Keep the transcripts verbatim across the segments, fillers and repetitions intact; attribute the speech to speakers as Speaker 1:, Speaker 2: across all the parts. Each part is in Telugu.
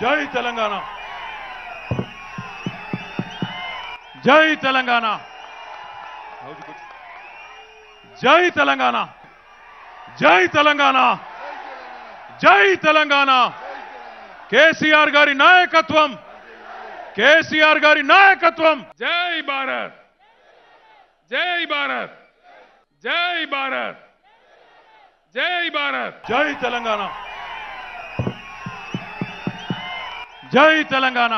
Speaker 1: జై తెలంగాణ జై తెలంగాణ జై తెలంగాణ జై తెలంగాణ జై తెలంగాణ కేసీఆర్ గారి నాయకత్వం కేసీఆర్ గారి నాయకత్వం జై భారత్ జై భారత్ జై భారత్ జై భారత్ జై తెలంగాణ జై తెలంగాణ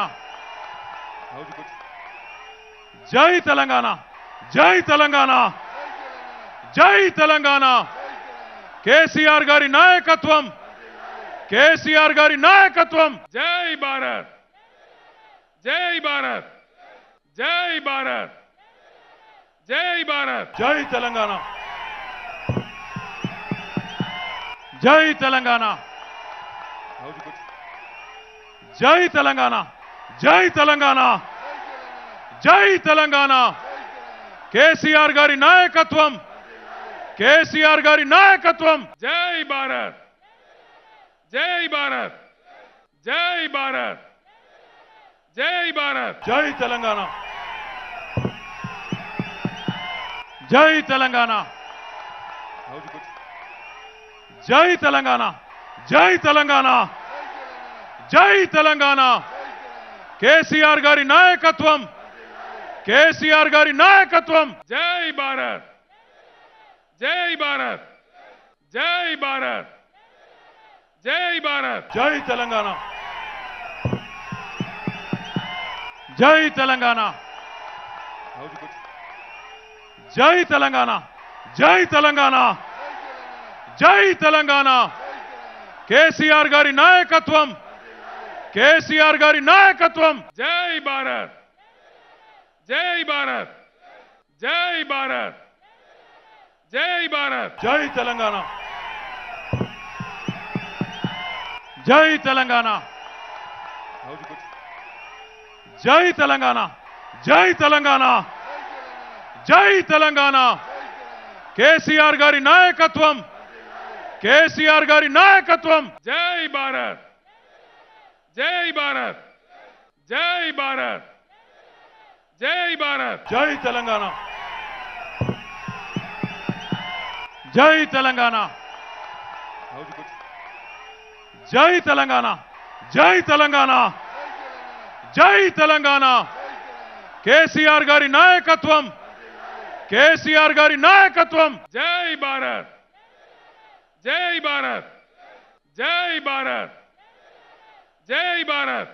Speaker 1: జై తెలంగాణ జై తెలంగాణ జై తెలంగాణ కేసీఆర్ గారి నాయకత్వం కేసీఆర్ గారి నాయకత్వం జై భారత్ జై భారత్ జై భారత్ జై భారత్ జై తెలంగాణ జై తెలంగాణ జై తెలంగాణ జై తెలంగాణ జై తెలంగాణ కేసీఆర్ గారి నాయకత్వం కేసీఆర్ గారి నాయకత్వం జై భారత్ జై భారత్ జై భారత్ జై భారత్ జై తెలంగాణ జై తెలంగాణ జై తెలంగాణ జై తెలంగాణ జై తెలంగాణ కేసీఆర్ గారి నాయకత్వం కేసీఆర్ గారి నాయకత్వం జై భారత్ జై భారత్ జై భారత్ జై భారత్ జై తెలంగాణ జై తెలంగాణ జై తెలంగాణ జై తెలంగాణ జై తెలంగాణ కేసీఆర్ గారి నాయకత్వం కేసీఆర్ గారి నాయకత్వం జై భారత్ జై భారత్ జై భారత్ జై భారత్ జై తెలంగాణ జై తెలంగాణ జై తెలంగాణ జై తెలంగాణ జై తెలంగాణ కేసీఆర్ గారి నాయకత్వం కేసీఆర్ గారి నాయకత్వం జై భారత్ జై భారత్ జై భారత్ జై భారత్ జై తెలంగాణ జై తెలంగాణ జై తెలంగాణ జై తెలంగాణ జై తెలంగాణ కేసీఆర్ గారి నాయకత్వం కేసీఆర్ గారి నాయకత్వం జై భారత్ జై భారత్ జై భారత్ జై భారత్